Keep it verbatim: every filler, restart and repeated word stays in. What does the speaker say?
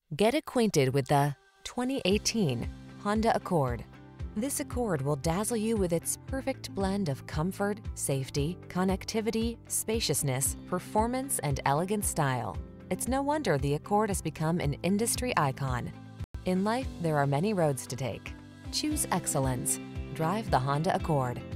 Get acquainted with the twenty eighteen Honda Accord. This Accord will dazzle you with its perfect blend of comfort, safety, connectivity, spaciousness, performance, and elegant style. It's no wonder the Accord has become an industry icon. In life, there are many roads to take. Choose excellence. Drive the Honda Accord.